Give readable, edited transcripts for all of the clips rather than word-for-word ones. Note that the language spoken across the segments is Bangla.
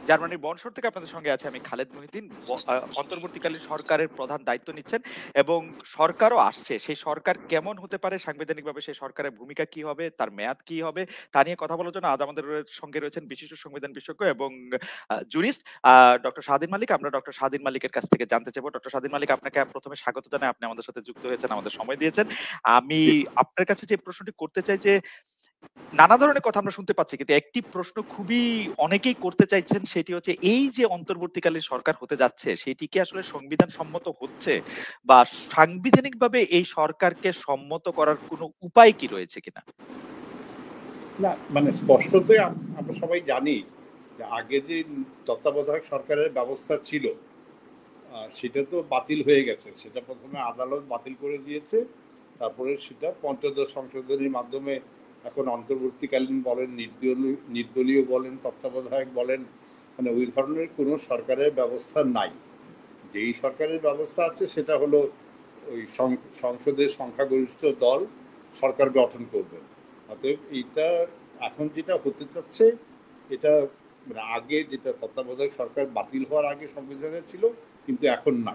জার্মানির বনশর থেকে আপনাদের সঙ্গে আছে আমি খালেদ মহিউদ্দিন। অন্তর্বর্তীকালীন সরকারের প্রধান দায়িত্ব নিচ্ছেন এবং সরকারও আসছে। সেই সরকার কেমন হতে পারে, সাংবিধানিকভাবে সেই সরকারের ভূমিকা কি হবে, তার মেয়াদ কি হবে, তা নিয়ে কথা বলার জন্য আজ আমাদের সঙ্গে রয়েছেন বিশিষ্ট সংবিধান বিশেষজ্ঞ এবং জুরিস্ট ডক্টর শাহদিন মালিক। আমরা ডক্টর শাহদিন মালিকের কাছ থেকে জানতে চাইবো। ডক্টর শাহদিন মালিক, আপনাকে প্রথমে স্বাগত জানাই। আপনি আমাদের সাথে যুক্ত হয়েছেন, আমাদের সময় দিয়েছেন। আমি জি। আপনার কাছে যে প্রশ্নটি করতে চাই যে নানা ধরনের কথা আমরা শুনতে পাচ্ছি, কিন্তু একটি প্রশ্ন খুবই অনেকেই করতে চাইছেন, সেটি হচ্ছে এই যে অন্তর্বর্তীকালীন সরকার হতে যাচ্ছে সেটি কি আসলে সংবিধান সম্মত হচ্ছে, বা সাংবিধানিকভাবে এই সরকারকে সম্মত করার কোনো উপায় কি রয়েছে কিনা? না, মানে স্পষ্টতই আমরা সবাই জানি যে আগে যে তত্ত্বাবধায়ক সরকারের ব্যবস্থা ছিল সেটা তো বাতিল হয়ে গেছে। সেটা প্রথমে আদালত বাতিল করে দিয়েছে, তারপরে সেটা পঞ্চদশ সংশোধনীর মাধ্যমে এখন অন্তর্বর্তীকালীন বলেন, নির্দলীয় বলেন, তত্ত্বাবধায়ক বলেন, মানে ওই ধরনের কোনো সরকারের ব্যবস্থা নাই। যেই সরকারের ব্যবস্থা আছে সেটা হলো ওই সংসদের সংখ্যাগরিষ্ঠ দল সরকার গঠন করবেন। অতএব এইটা এখন যেটা হতে চাচ্ছে এটা মানে আগে যেটা তত্ত্বাবধায়ক সরকার বাতিল হওয়ার আগে সংবিধানে ছিল, কিন্তু এখন নাই।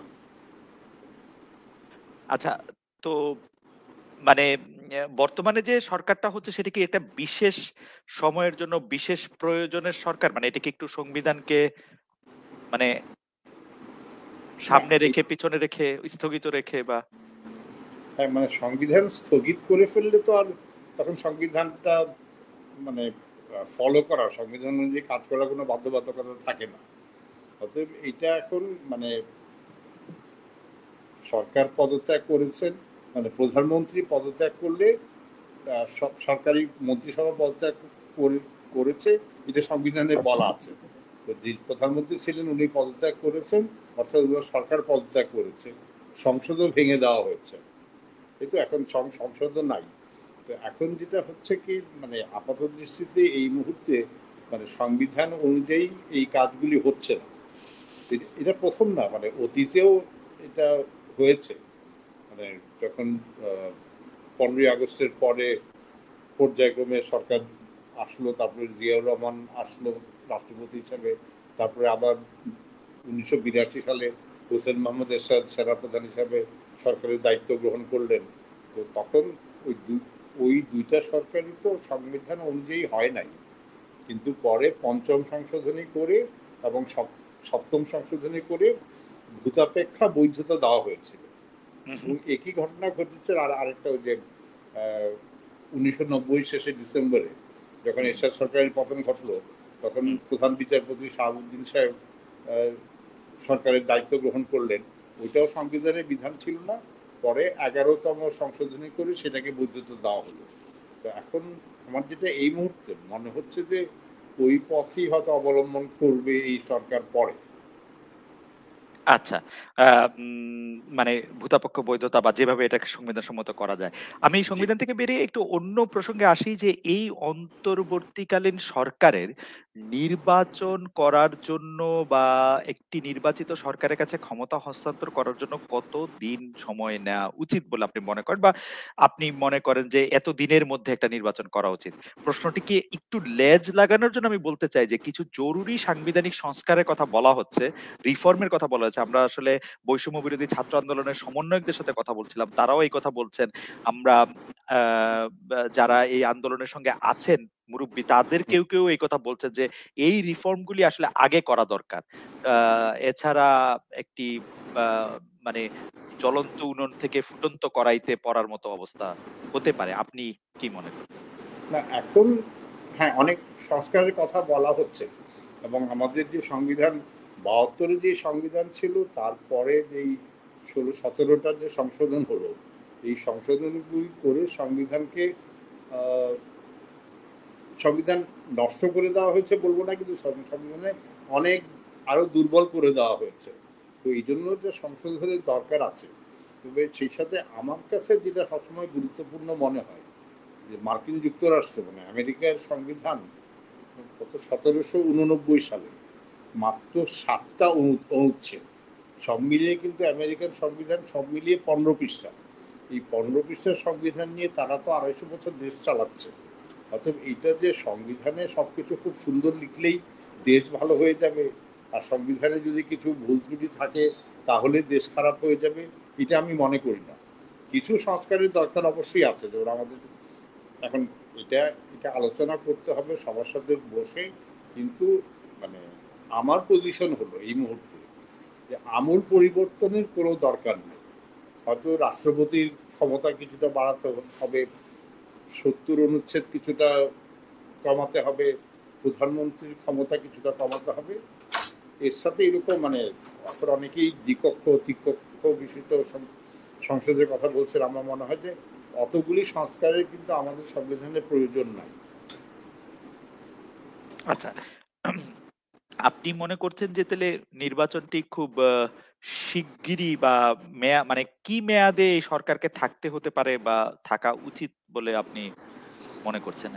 আচ্ছা, তো মানে বর্তমানে যে সরকারটা হচ্ছে সেটা কি একটা বিশেষ সময়ের জন্য বিশেষ প্রয়োজনের সরকার, মানে এটা কি একটু সংবিধানকে মানে না, সামনে রেখে পিছনে রেখে স্থগিত রেখে, বা হ্যাঁ, মানে সংবিধান স্থগিত করে ফেললে তো আর তখন সংবিধানটা মানে ফলো করা, সংবিধান অনুযায়ী কাজ করার কোনো বাধ্যবাধকতা থাকে না। অতএব এইটা এখন মানে সরকার পদত্যাগ করেছেন, মানে প্রধানমন্ত্রী পদত্যাগ করলে সব সরকারি মন্ত্রিসভা পদত্যাগ করেছে, এটা সংবিধানে বলা আছে। তো যে প্রধানমন্ত্রী ছিলেন উনি পদত্যাগ করেছেন, অর্থাৎ সরকার পদত্যাগ করেছে, সংসদও ভেঙে দেওয়া হয়েছে। কিন্তু এখন সংসদও নাই। তো এখন যেটা হচ্ছে কি মানে আপাত দৃষ্টিতে এই মুহূর্তে মানে সংবিধান অনুযায়ী এই কাজগুলি হচ্ছে না। এটা প্রথম না, মানে অতীতেও এটা হয়েছে। মানে যখন 15ই আগস্টের পরে পর্যায়ক্রমে সরকার আসলো, তারপরে জিয়াউর রহমান আসলো রাষ্ট্রপতি হিসাবে, তারপরে আবার 1982 সালে হোসেন মোহাম্মদ এরশাদ সেনাপ্রধান হিসাবে সরকারের দায়িত্ব গ্রহণ করলেন। তো তখন ওই দুইটা সরকারই তো সংবিধান অনুযায়ী হয় নাই, কিন্তু পরে পঞ্চম সংশোধনী করে এবং সপ্তম সংশোধনী করে ভূতাপেক্ষা বৈধতা দেওয়া হয়েছিল। একই ঘটনা ঘটেছে আর আরেকটা, ওই যে 1990 শেষে ডিসেম্বরে যখন এরশাদ সরকারের পতন ঘটলো, তখন প্রধান বিচারপতি শাহাবুদ্দিন সাহেব সরকারের দায়িত্ব গ্রহণ করলেন। ওইটাও সংবিধানের বিধান ছিল না, পরে 11তম সংশোধনী করে সেটাকে বৈধতা দেওয়া হলো। তো এখন আমার যেটা এই মুহূর্তে মনে হচ্ছে যে ওই পথই হয়তো অবলম্বন করবে এই সরকার পরে। আচ্ছা। মানে ভূতাপক্ষ বৈধতা বা যেভাবে এটাকে সংবিধানসম্মত করা যায়। আমি জি। সংবিধান থেকে বেরিয়ে একটু অন্য প্রসঙ্গে আসি যে এই অন্তর্বর্তীকালীন সরকারের নির্বাচন করার জন্য বা একটি নির্বাচিত সরকারের কাছে ক্ষমতা হস্তান্তর করার জন্য কত দিন সময় নেওয়া উচিত বলে আপনি মনে করেন? বা আপনি মনে করেন যে এত দিনের মধ্যে একটা নির্বাচন করা উচিত? প্রশ্নটিকে একটু লেজ লাগানোর জন্য আমি বলতে চাই যে কিছু জরুরি সাংবিধানিক সংস্কারের কথা বলা হচ্ছে, রিফর্মের কথা বলা হয়েছে। আমরা আসলে বৈষম্য বিরোধী ছাত্র আন্দোলনের সমন্বয়কদের সাথে কথা বলছিলাম। তারাও এই কথা বলছেন। আমরা আ যারা এই আন্দোলনের সঙ্গে আছেন মুরুব্বি, তাদের কেউ এই কথা বলছেন যে এই রিফর্ম গুলি আসলে আগে করা দরকার। আ এছাড়া একটি আ মানে জ্বলন্ত উনুন থেকে ফুটন্ত কড়াইতে পড়ার মতো অবস্থা হতে পারে। আপনি কি মনে করেন? না, এখন হ্যাঁ, অনেক সংস্কারের কথা বলা হচ্ছে, এবং আমাদের যে সংবিধান 72-এ যে সংবিধান ছিল তারপরে যেই 16-17টার যে সংশোধন হলো, এই সংশোধনগুলি করে সংবিধানকে সংবিধান নষ্ট করে দেওয়া হয়েছে বলবো না, কিন্তু সংবিধানে অনেক আরো দুর্বল করে দেওয়া হয়েছে। তো এই জন্য যে সংশোধনের দরকার আছে। তবে সেই সাথে আমার কাছে যেটা সবসময় গুরুত্বপূর্ণ মনে হয় যে মার্কিন যুক্তরাষ্ট্র মানে আমেরিকার সংবিধান কত 1789 সালে মাত্র 7টা অনুচ্ছেদ, সব মিলিয়ে কিন্তু আমেরিকান সংবিধান সব মিলিয়ে 15 পৃষ্ঠা। এই 15 পৃষ্ঠার সংবিধান নিয়ে তারা তো 250 বছর দেশ চালাচ্ছে। অতএব এইটা যে সংবিধানে সবকিছু খুব সুন্দর লিখলেই দেশ ভালো হয়ে যাবে, আর সংবিধানে যদি কিছু ভুল ত্রুটি থাকে তাহলে দেশ খারাপ হয়ে যাবে, এটা আমি মনে করি না। কিছু সংস্কারের দরকার অবশ্যই আছে, যেমন আমাদের এখন এটা এটা আলোচনা করতে হবে সবার সাথে বসে। কিন্তু মানে আমার পজিশন হলো এই মুহূর্তে যে আমূল পরিবর্তনের কোনো দরকার নেই। হয়তো রাষ্ট্রপতির ক্ষমতা কিছুটা বাড়াতে হবে, ৭০ অনুচ্ছেদ কিছুটা কমাতে হবে, প্রধানমন্ত্রীর ক্ষমতা কিছুটা কমাতে হবে। এর সাথে এরকম এখন অনেকেই দ্বিকক্ষ ত্রিকক্ষ বিশিষ্ট সংসদের কথা বলছেন। আমার মনে হয় যে অতগুলি সংস্কারের কিন্তু আমাদের সংবিধানের প্রয়োজন নাই। আচ্ছা, আপনি মনে করছেন যে তাহলে নির্বাচনটি খুব শিগগিরই বা মানে কি মেয়াদে এই সরকারকে থাকতে হতে পারে বা থাকা উচিত বলে আপনি মনে করছেন?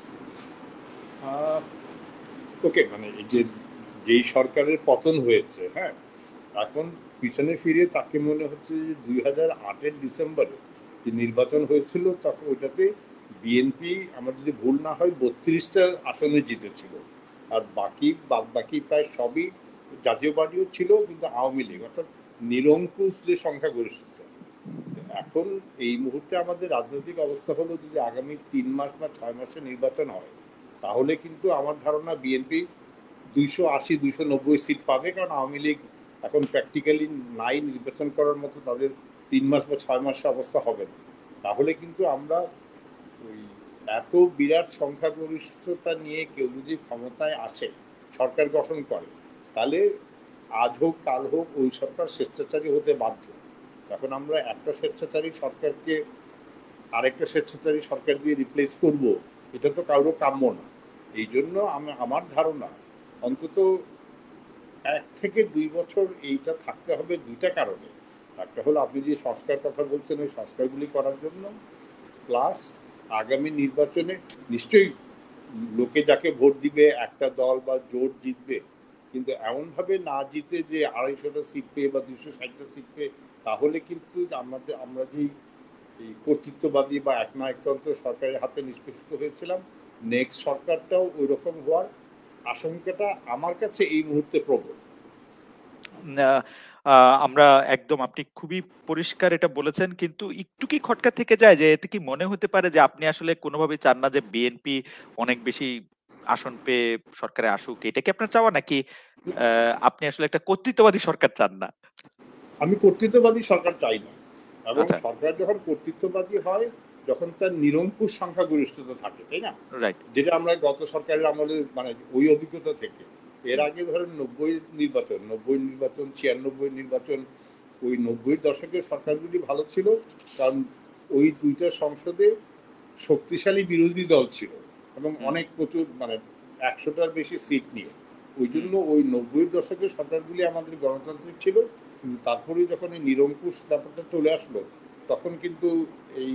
ওকে, এই যে যেই সরকারের পতন হয়েছে, হ্যাঁ, এখন পিছনে ফিরে তাকে মনে হচ্ছে যে 2008-এর ডিসেম্বরে যে নির্বাচন হয়েছিল, তখন ওইটাতে বিএনপি, আমার যদি ভুল না হয়, 32টা আসনে জিতেছিল। আর বাকি প্রায় সবই জাতীয় পার্টিও ছিল, কিন্তু আওয়ামী লীগ, অর্থাৎ নিরঙ্কুশ যে সংখ্যাগরিষ্ঠতা। এখন এই মুহূর্তে আমাদের রাজনৈতিক অবস্থা হলো, যদি আগামী 3 মাস বা 6 মাসে নির্বাচন হয়, তাহলে কিন্তু আমার ধারণা বিএনপি 280-290 সিট পাবে, কারণ আওয়ামী লীগ এখন প্র্যাকটিক্যালি নাই, নির্বাচন করার মতো তাদের 3 মাস বা 6 মাসে অবস্থা হবে না। তাহলে কিন্তু আমরা ওই এত বিরাট সংখ্যাগরিষ্ঠতা নিয়ে কেউ যদি ক্ষমতায় আসে, সরকার গঠন করে, তাহলে আজ হোক কাল হোক ওই সরকার স্বেচ্ছাচারী হতে বাধ্য। এখন আমরা একটা স্বেচ্ছাচারী সরকারকে আরেকটা স্বেচ্ছাচারী সরকার দিয়ে রিপ্লেস করব, এটা তো কারো কাম্য না। এই জন্য আমার ধারণা অন্তত 1 থেকে 2 বছর এইটা থাকতে হবে, দুইটা কারণে। একটা হলো আপনি যে সংস্কার কথা বলছেন, ওই সংস্কারগুলি করার জন্য, প্লাস আগামী নির্বাচনে নিশ্চয়ই লোকে যাকে ভোট দিবে একটা দল বা জোট জিতবে, কিন্তু এমনভাবে না জিতে যে 250টা সিট পেয়ে বা 260টা সিট পেয়ে, তাহলে কিন্তু আমরা যেই এই কর্তৃত্ববাদী বা একনায়কতন্ত্র সরকারের হাতে নিষ্পেষিত হয়েছিলাম, নেক্সট সরকারটাও ওই রকম হওয়ার আশঙ্কাটা আমার কাছে এই মুহূর্তে প্রবল। না, আমরা একদম, আপনি খুবই পরিষ্কার এটা বলেছেন। কিন্তু একটু কি খটকা থেকে যায় যে এতে কি মনে হতে পারে যে আপনি আসলে কোনোভাবেই চান না যে বিএনপি অনেক বেশি আসন পেয়ে সরকারে আসুক? এটা কি আপনার চাওয়া, নাকি আপনি আসলে একটা কর্তৃত্ববাদী সরকার চান না? আমি কর্তৃত্ববাদী সরকার চাই না, এবং আচ্ছা, সরকার যখন কর্তৃত্ববাদী হয়, যখন তার নিরঙ্কুশ সংখ্যাগরিষ্ঠতা থাকে, তাই না? রাইট। যেটা আমরা গত সরকারের আমলে ওই অভিজ্ঞতা থেকে, এর আগে ধরেন 90 নির্বাচন 96 নির্বাচন, ওই 90-এর দশকের সরকারগুলি ভালো ছিল, কারণ ওই দুইটা সংসদে শক্তিশালী বিরোধী দল ছিল, এবং হুম, অনেক প্রচুর 100টার বেশি সিট নিয়ে। ওই হুম। জন্য ওই 90-এর দশকের সরকারগুলি আমাদের গণতান্ত্রিক ছিল। কিন্তু তারপরে যখন এই নিরঙ্কুশ ব্যাপারটা চলে আসলো, তখন কিন্তু এই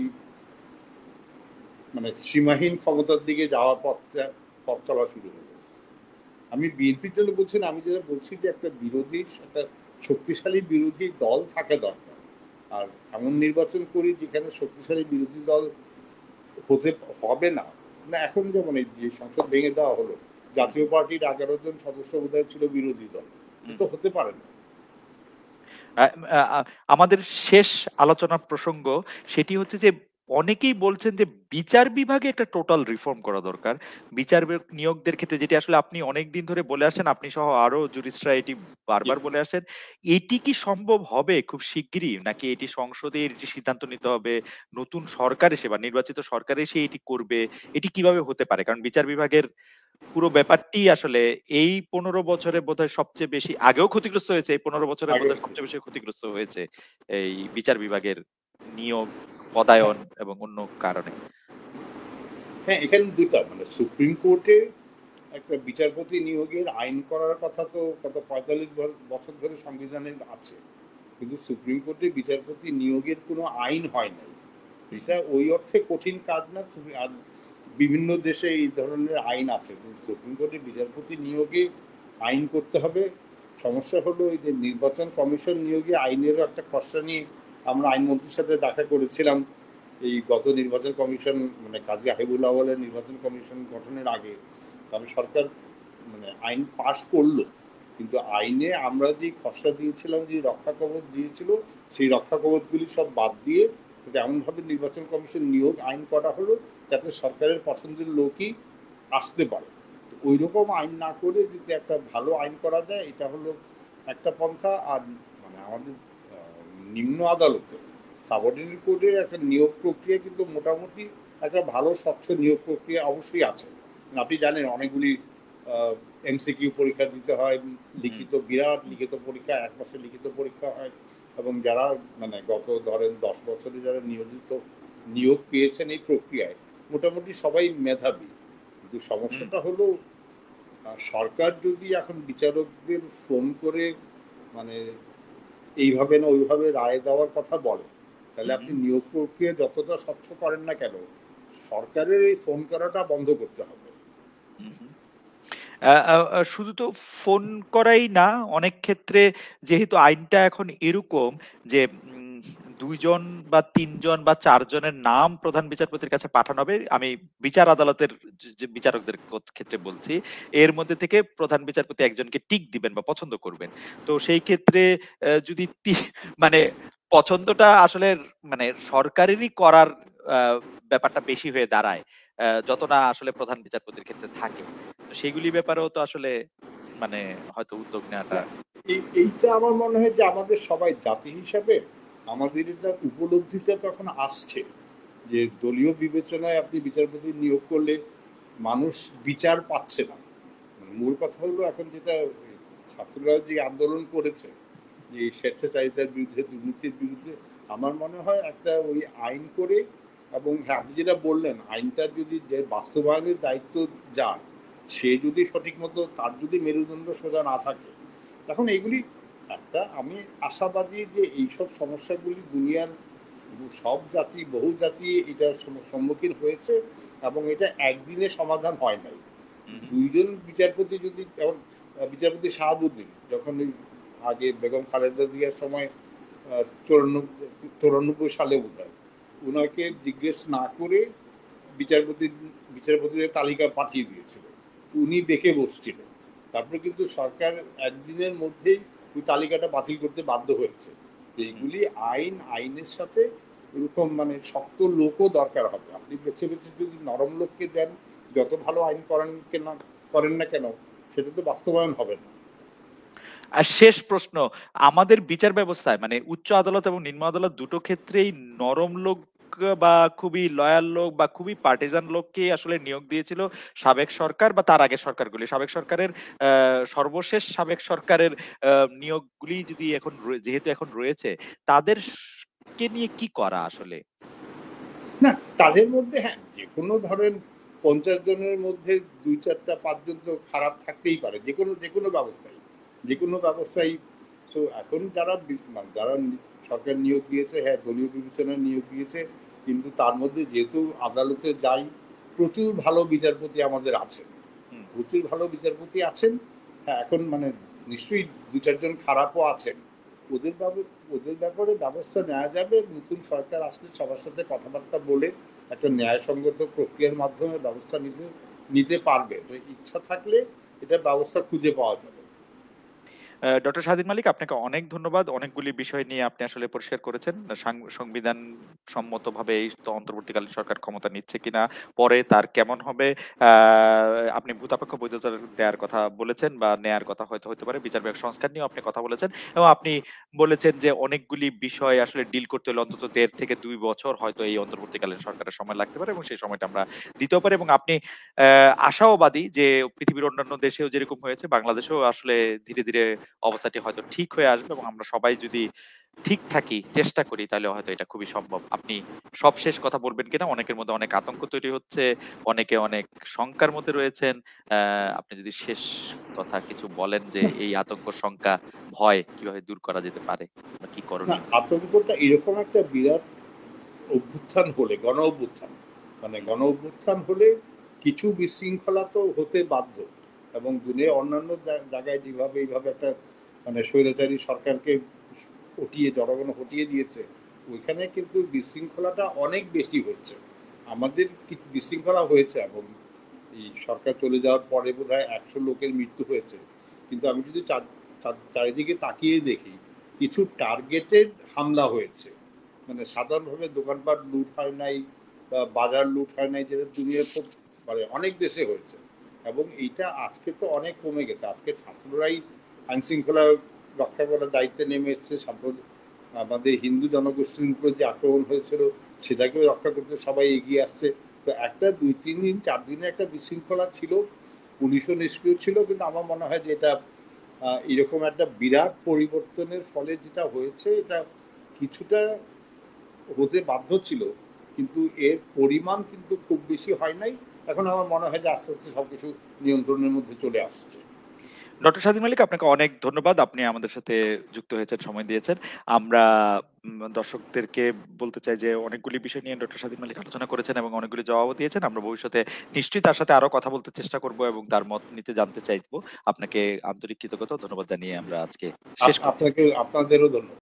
সীমাহীন ক্ষমতার দিকে যাওয়ার পথ চলা শুরু হলো। আমি বিএনপির জন্য বলছি না, আমি যেটা বলছি যে একটা শক্তিশালী বিরোধী দল থাকা দরকার। আর এমন নির্বাচন করি যেখানে শক্তিশালী বিরোধী দল হতে হবে না। না, এখন যেমন এই যে সংসদ ভেঙে দেওয়া হলো, জাতীয় পার্টির 11 জন সদস্য বোধহয় ছিল বিরোধী দল, এটা তো হতে পারে না। আ আ আ আমাদের শেষ আলোচনার প্রসঙ্গ সেটি হচ্ছে যে অনেকেই বলছেন যে বিচার বিভাগে একটা টোটাল রিফর্ম করা দরকার। নিয়োগদের ক্ষেত্রে, যেটি আসলে আপনি অনেকদিন ধরে বলে আসছেন, আপনি সহ আরো জুরিস্টরা এটি বারবার বলে আসছেন। এটি কি সম্ভব হবে খুব শিগগিরই? নাকি এটি সংসদে এটি সিদ্ধান্ত নিতে হবে, নতুন সরকার এসে বা নির্বাচিত সরকার এসে এটি করবে? এটি কিভাবে হতে পারে? কারণ বিচার বিভাগের পুরো ব্যাপারটি আসলে এই ১৫ বছরে বোধহয় সবচেয়ে বেশি, আগেও ক্ষতিগ্রস্ত হয়েছে, এই ১৫ বছরে আগে, বোধহয় সবচেয়ে বেশি ক্ষতিগ্রস্ত হয়েছে এই বিচার বিভাগের নিয়োগ, হ্যাঁ, পদায়ন এবং অন্য কারণে। হ্যাঁ, এখানে দুটা সুপ্রিম কোর্টে একটা বিচারপতি নিয়োগের আইন করার কথা তো গত 45 বছর ধরে সংবিধানে আছে, কিন্তু সুপ্রিম কোর্টে বিচারপতি নিয়োগের কোনো আইন হয় নাই। এটা ওই অর্থে কঠিন কাজ না। আর বিভিন্ন দেশে এই ধরনের আইন আছে, কিন্তু সুপ্রিম কোর্টে বিচারপতি নিয়োগে আইন করতে হবে। সমস্যা হলো এই যে নির্বাচন কমিশন নিয়োগে আইনেরও একটা খসড়া নিয়ে আমরা আইনমন্ত্রীর সাথে দেখা করেছিলাম এই গত নির্বাচন কমিশন, কাজী হাবিবুল আওয়ালের নির্বাচন কমিশন গঠনের আগে। তবে সরকার মানে আইন পাশ করলো, কিন্তু আইনে আমরা যে খসড়া দিয়েছিলাম, যে রক্ষা কবচ দিয়েছিল, সেই রক্ষা কবচগুলি সব বাদ দিয়ে এমনভাবে নির্বাচন কমিশন নিয়োগ আইন করা হলো যাতে সরকারের পছন্দের লোকই আসতে পারে। তো ওই রকম আইন না করে যদি একটা ভালো আইন করা যায়, এটা হলো একটা পন্থা। আর মানে আমাদের নিম্ন আদালতে সাবঅর্ডিনেট কোর্টের একটা নিয়োগ প্রক্রিয়া কিন্তু মোটামুটি একটা ভালো স্বচ্ছ নিয়োগ প্রক্রিয়া অবশ্যই আছে। আপনি জানেন অনেকগুলি এমসিকিউ পরীক্ষা দিতে হয়, লিখিত বিরাট লিখিত পরীক্ষা, 1 মাসের লিখিত পরীক্ষা হয়, এবং যারা মানে গত ধরেন 10 বছরে যারা নিয়োগ পেয়েছেন এই প্রক্রিয়ায় মোটামুটি সবাই মেধাবী। কিন্তু সমস্যাটা হলো সরকার যদি এখন বিচারকদের ফোন করে মানে এইভাবে না ওইভাবে রায় দেওয়ার কথা বলে, তাহলে আপনি নিয়োগ প্রক্রিয়া যতটা স্বচ্ছ করেন না কেন, সরকারের এই ফোন করাটা বন্ধ করতে হবে। শুধু তো ফোন করাই না, অনেক ক্ষেত্রে যেহেতু আইনটা এখন এরকম যে ২ জন বা ৩ জন বা ৪ জনের নাম প্রধান বিচারপতির কাছে পাঠানো হবে। আমি বিচার আদালতের যে বিচারকদের ক্ষেত্রে বলছি। এর মধ্যে থেকে প্রধান বিচারপতি একজনকে টিক দিবেন বা পছন্দ করবেন। তো সেই ক্ষেত্রে যদি মানে পছন্দটা আসলে মানে সরকারেরই করার আ ব্যাপারটা বেশি হয়ে দাঁড়ায়। যত না আসলে প্রধান বিচারপতির ক্ষেত্রে থাকে। তো সেগুলি ব্যাপারেও তো আসলে মানে হয়তো উদ্যোগ নেওয়াটা এইটা আমার মনে হয় যে আমাদের সবাই জাতি হিসাবে আমাদের এটা উপলব্ধিতে তখন আসছে যে দলীয় বিবেচনায় আপনি বিচারপতি নিয়োগ করলে মানুষ বিচার পাচ্ছে না। মূল কথা হলো এখন যেটা ছাত্ররা যে আন্দোলন করেছে যে স্বেচ্ছাচারিতার বিরুদ্ধে, দুর্নীতির বিরুদ্ধে, আমার মনে হয় একটা ওই আইন করে, এবং হ্যাঁ আপনি যেটা বললেন আইনটার যদি যে বাস্তবায়নের দায়িত্ব যার, সে যদি সঠিক মতো, তার যদি মেরুদণ্ড সোজা না থাকে, তখন এইগুলি একটা, আমি আশাবাদী যে এইসব সমস্যাগুলি দুনিয়ার সব জাতি, বহু জাতি এটার সম্মুখীন হয়েছে, এবং এটা একদিনে সমাধান হয় নাই। 2 জন বিচারপতি যদি, যেমন বিচারপতি শাহাবুদ্দিন যখন আগে বেগম খালেদা জিয়ার সময় 94 সালে বোধহয় ওনাকে জিজ্ঞেস না করে বিচারপতিদের তালিকা পাঠিয়ে দিয়েছিল, উনি বেঁকে বসছিলেন। তারপরে কিন্তু সরকার একদিনের মধ্যেই ওই তালিকাটা বাতিল করতে বাধ্য হয়েছে। এইগুলি আইনের সাথে এরকম মানে শক্ত লোকও দরকার হবে। আপনি বেছে বেছে যদি নরম লোককে দেন, যত ভালো আইন করেন না কেন, সেটা তো বাস্তবায়ন হবে না। আর শেষ প্রশ্ন, আমাদের বিচার ব্যবস্থায় মানে উচ্চ আদালত এবং নিম্ন আদালত দুটো ক্ষেত্রেই নরম লোক বা খুবই লয়াল লোক বা খুবই পার্টিজান লোককে আসলে নিয়োগ দিয়েছিল সাবেক সরকার বা তার আগের সরকারগুলি। সাবেক সরকারের সর্বশেষ সাবেক সরকারের নিয়োগগুলি যদি এখন যেহেতু এখন রয়েছে, তাদের কে নিয়ে কি করা আসলে? না, তাদের মধ্যে হ্যাঁ যে কোনো ধরেন 50 জনের মধ্যে 2, 4টা 5 জন তো খারাপ থাকতেই পারে, যে কোনো ব্যবস্থায়। তো এখন যারা সরকার নিয়োগ দিয়েছে, হ্যাঁ দলীয় বিবেচনায় নিয়োগ দিয়েছে, কিন্তু তার মধ্যে যেহেতু আদালতে যাই, প্রচুর ভালো বিচারপতি আমাদের আছেন, প্রচুর ভালো বিচারপতি আছেন। হ্যাঁ এখন মানে নিশ্চয়ই 2-4 জন খারাপও আছেন। ওদের ব্যাপারে ব্যবস্থা নেওয়া যাবে, নতুন সরকার আসলে সবার সাথে কথাবার্তা বলে একটা ন্যায়সঙ্গত প্রক্রিয়ার মাধ্যমে ব্যবস্থা নিতে পারবে। তো ইচ্ছা থাকলে এটা ব্যবস্থা খুঁজে পাওয়া যাবে। ডক্টর স্বাধীন মালিক, আপনাকে অনেক ধন্যবাদ। অনেকগুলি বিষয় নিয়ে আপনি আসলে পরিষ্কার করেছেন। সংবিধান সম্মতভাবে এই অন্তর্বর্তীকালীন সরকার ক্ষমতা নিচ্ছে কিনা, পরে তার কেমন হবে, আ আপনি ভূতাপেক্ষ বৈধতা দেওয়ার কথা বলেছেন বা নেয়ার কথা হয়তো হতে পারে। বিচার বিভাগ সংস্কার নিয়েও আপনি কথা বলেছেন এবং আপনি বলেছেন যে অনেকগুলি বিষয় আসলে ডিল করতে হলে অন্তত ১.৫ থেকে ২ বছর হয়তো এই অন্তর্বর্তীকালীন সরকারের সময় লাগতে পারে এবং সেই সময়টা আমরা দিতেও পারি এবং আপনি আশাবাদী যে পৃথিবীর অন্যান্য দেশেও যেরকম হয়েছে বাংলাদেশেও আসলে ধীরে, ধীরে অবস্থাটি হয়তো ঠিক হয়ে আসবে এবং আমরা সবাই যদি ঠিক থাকি, চেষ্টা করি তাহলে হয়তো এটা খুবই সম্ভব। আপনি সবশেষ কথা বলবেন কিনা? অনেকের মধ্যে অনেক আতঙ্ক তৈরি হচ্ছে, অনেকে অনেক শঙ্কার মধ্যে রয়েছেন। আপনি যদি শেষ কথা কিছু বলেন যে এই আতঙ্ক, শঙ্কা, ভয় কিভাবে দূর করা যেতে পারে বা কি না, করণীয়? আতঙ্কটা এরকম একটা বিরাট অভ্যুত্থান হলে, গণ অভ্যুত্থান হলে কিছু বিশৃঙ্খলা তো হতে বাধ্য, এবং দুনিয়ার অন্যান্য জায়গায় যেভাবে এইভাবে একটা মানে স্বৈরাচারী সরকারকে জনগণ হটিয়ে দিয়েছে, ওইখানে কিন্তু বিশৃঙ্খলাটা অনেক বেশি হচ্ছে। আমাদের বিশৃঙ্খলা হয়েছে, এবং এই সরকার চলে যাওয়ার পরে বোধহয় 100 লোকের মৃত্যু হয়েছে, কিন্তু আমি যদি চারিদিকে তাকিয়ে দেখি কিছু টার্গেটেড হামলা হয়েছে, মানে সাধারণভাবে দোকানপাট লুট হয় নাই বা বাজার লুট হয় নাই, যেটা দুনিয়ার মানে অনেক দেশে হয়েছে। এবং এইটা আজকে তো অনেক কমে গেছে, আজকে ছাত্ররাই আইন শৃঙ্খলা রক্ষা করার দায়িত্বে নেমে এসছে। আমাদের হিন্দু জনগোষ্ঠীর উপর যে আক্রমণ হয়েছিল সেটাকেও রক্ষা করতে সবাই এগিয়ে আসছে। তো একটা 2-3 দিন 4 দিনের একটা বিশৃঙ্খলা ছিল, পুলিশও নিষ্ক্রিয় ছিল, কিন্তু আমার মনে হয় যে এটা এরকম একটা বিরাট পরিবর্তনের ফলে যেটা হয়েছে এটা কিছুটা হতে বাধ্য ছিল, কিন্তু এর পরিমাণ কিন্তু খুব বেশি হয় নাই। এখন আমার মনে হয় যে আস্তে আস্তে সবকিছু নিয়ন্ত্রণের মধ্যে চলে আসছে। ডক্টর স্বাধীন মালিক, আপনাকে অনেক ধন্যবাদ। আপনি আমাদের সাথে যুক্ত হয়েছেন, সময় দিয়েছেন। আমরা দর্শকদেরকে বলতে চাই যে অনেকগুলি বিষয় নিয়ে ডক্টর স্বাধীন মালিক আলোচনা করেছেন এবং অনেকগুলি জবাবও দিয়েছেন। আমরা ভবিষ্যতে নিশ্চয়ই তার সাথে আরো কথা বলতে চেষ্টা করব এবং তার মত নিতে জানতে চাইবো। আপনাকে আন্তরিক কৃতজ্ঞতা ও ধন্যবাদ জানিয়ে আমরা আজকে শেষ করছি। আপনাদেরও ধন্যবাদ।